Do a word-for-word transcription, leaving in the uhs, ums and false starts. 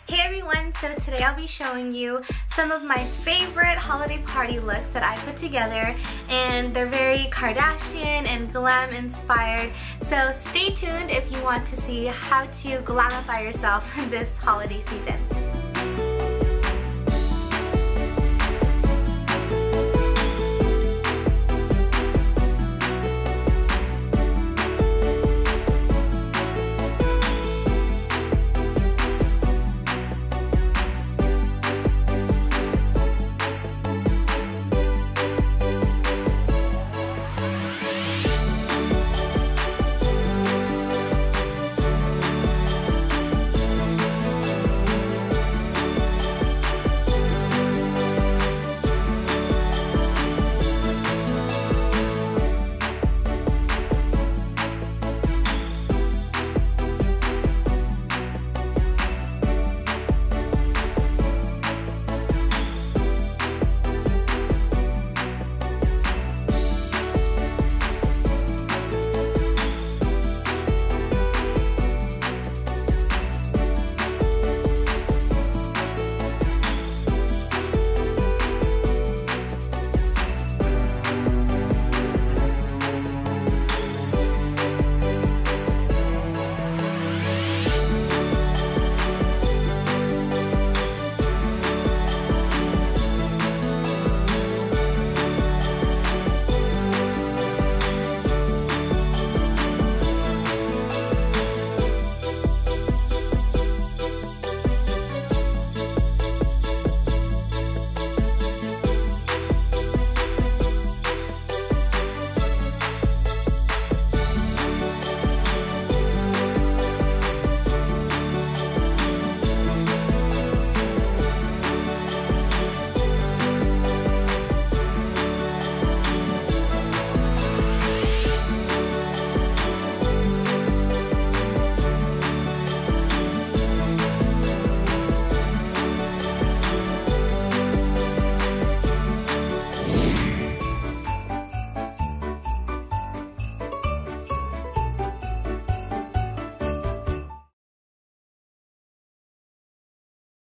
Hey everyone, so today I'll be showing you some of my favorite holiday party looks that I put together, and they're very Kardashian and glam inspired, so stay tuned if you want to see how to glamify yourself this holiday season.